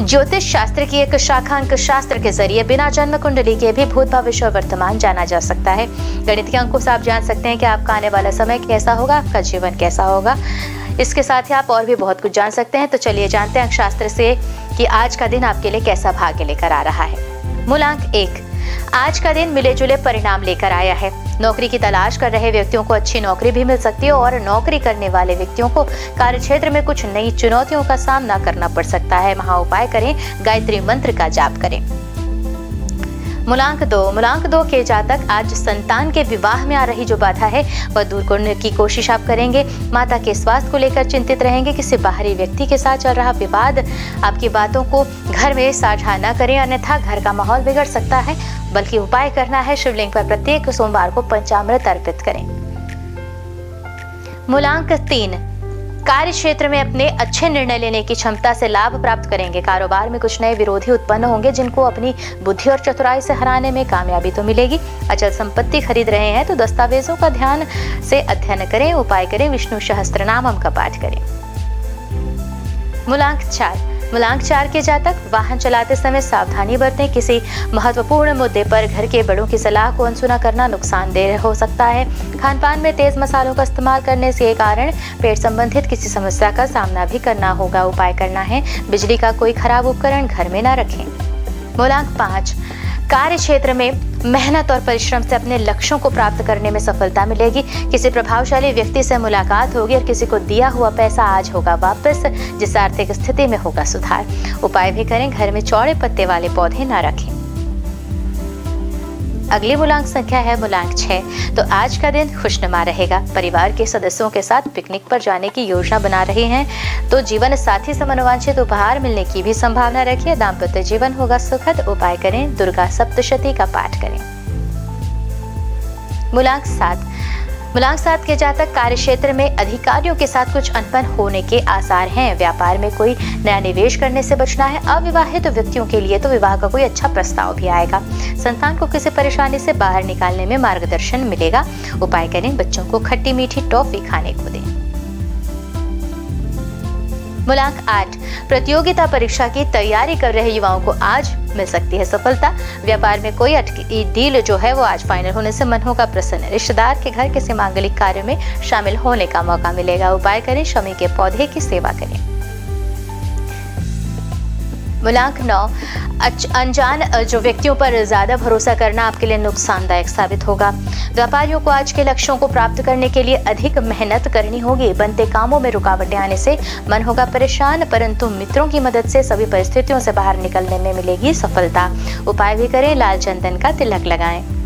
ज्योतिष शास्त्र की एक शाखा अंक शास्त्र के जरिए बिना जन्म कुंडली के भी भूत भविष्य और वर्तमान जाना जा सकता है। गणित के अंकों से आप जान सकते हैं कि आपका आने वाला समय कैसा होगा, आपका जीवन कैसा होगा। इसके साथ ही आप और भी बहुत कुछ जान सकते हैं। तो चलिए जानते हैं अंक शास्त्र से कि आज का दिन आपके लिए कैसा भाग्य लेकर आ रहा है। मूलांक 1, आज का दिन मिले जुले परिणाम लेकर आया है। नौकरी की तलाश कर रहे व्यक्तियों को अच्छी नौकरी भी मिल सकती है और नौकरी करने वाले व्यक्तियों को कार्यक्षेत्र में कुछ नई चुनौतियों का सामना करना पड़ सकता है। महा उपाय करें, गायत्री मंत्र का जाप करें। मूलांक 2 के जातक आज संतान के विवाह में आ रही जो बाधा है वह दूर करने की कोशिश आप करेंगे। माता के स्वास्थ्य को लेकर चिंतित रहेंगे। किसी बाहरी व्यक्ति के साथ चल रहा विवाद आपकी बातों को घर में साझा न करें, अन्यथा घर का माहौल बिगड़ सकता है। बल्कि उपाय करना है, शिवलिंग पर प्रत्येक सोमवार को पंचामृत अर्पित करें। मूलांक 3, कार्य क्षेत्र में अपने अच्छे निर्णय लेने की क्षमता से लाभ प्राप्त करेंगे। कारोबार में कुछ नए विरोधी उत्पन्न होंगे जिनको अपनी बुद्धि और चतुराई से हराने में कामयाबी तो मिलेगी। अचल संपत्ति खरीद रहे हैं तो दस्तावेजों का ध्यान से अध्ययन करें, उपाय करें, विष्णु सहस्त्रनामम का पाठ करें। मूलांक 4 के जातक वाहन चलाते समय सावधानी बरतें। किसी महत्वपूर्ण मुद्दे पर घर के बड़ों की सलाह को अनसुना करना नुकसानदेह हो सकता है। खान पान में तेज मसालों का इस्तेमाल करने से कारण पेट संबंधित किसी समस्या का सामना भी करना होगा। उपाय करना है, बिजली का कोई खराब उपकरण घर में न रखें। मूलांक 5, कार्य क्षेत्र में मेहनत और परिश्रम से अपने लक्ष्यों को प्राप्त करने में सफलता मिलेगी। किसी प्रभावशाली व्यक्ति से मुलाकात होगी और किसी को दिया हुआ पैसा आज होगा वापस, जिससे आर्थिक स्थिति में होगा सुधार। उपाय भी करें, घर में चौड़े पत्ते वाले पौधे न रखें। अगली मूलांक संख्या है मूलांक 6। तो आज का दिन खुशनुमा रहेगा। परिवार के सदस्यों के साथ पिकनिक पर जाने की योजना बना रहे हैं तो जीवन साथी से मनोवांछित उपहार मिलने की भी संभावना रखिए। दाम्पत्य जीवन होगा सुखद। उपाय करें, दुर्गा सप्तशती का पाठ करें। मूलांक 7 के जातक कार्य क्षेत्र में अधिकारियों के साथ कुछ अनबन होने के आसार हैं। व्यापार में कोई नया निवेश करने से बचना है। अविवाहित व्यक्तियों के लिए तो विवाह का कोई अच्छा प्रस्ताव भी आएगा। संतान को किसी परेशानी से बाहर निकालने में मार्गदर्शन मिलेगा। उपाय करें, बच्चों को खट्टी मीठी टॉफी खाने को दें। मूलांक 8, प्रतियोगिता परीक्षा की तैयारी कर रहे युवाओं को आज मिल सकती है सफलता। व्यापार में कोई अटकी डील जो है वो आज फाइनल होने से मन होगा प्रसन्न। रिश्तेदार के घर किसी मांगलिक कार्य में शामिल होने का मौका मिलेगा। उपाय करें, शमी के पौधे की सेवा करें। मूलांक 9, अनजान जो व्यक्तियों पर ज्यादा भरोसा करना आपके लिए नुकसानदायक साबित होगा। व्यापारियों को आज के लक्ष्यों को प्राप्त करने के लिए अधिक मेहनत करनी होगी। बनते कामों में रुकावटें आने से मन होगा परेशान, परंतु मित्रों की मदद से सभी परिस्थितियों से बाहर निकलने में मिलेगी सफलता। उपाय भी करें, लाल चंदन का तिलक लगाएं।